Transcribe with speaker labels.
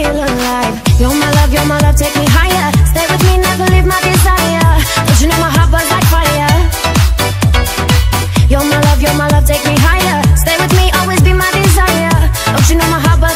Speaker 1: feel alive. You're my love, take me higher. Stay with me, never leave my desire. Don't you know my heart burns like fire? You're my love, take me higher. Stay with me, always be my desire. Don't you know my heart burns